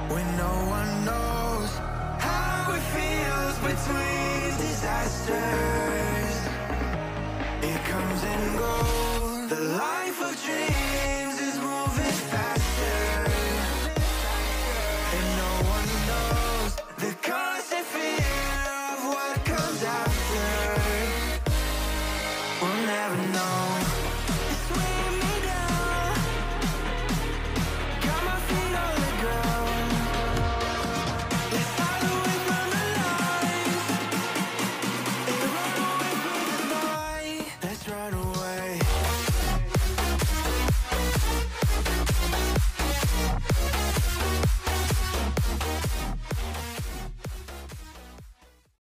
when no one knows how it feels between disasters. It comes and goes. The life of dreams is moving faster, and no